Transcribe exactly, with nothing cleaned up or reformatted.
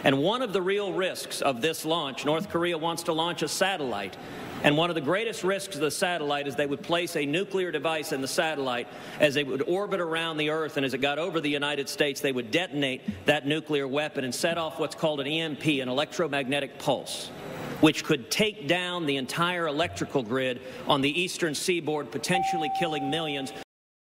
And one of the real risks of this launch, North Korea wants to launch a satellite. And one of the greatest risks of the satellite is they would place a nuclear device in the satellite as it would orbit around the Earth, and as it got over the United States, they would detonate that nuclear weapon and set off what's called an E M P, an electromagnetic pulse, which could take down the entire electrical grid on the eastern seaboard, potentially killing millions.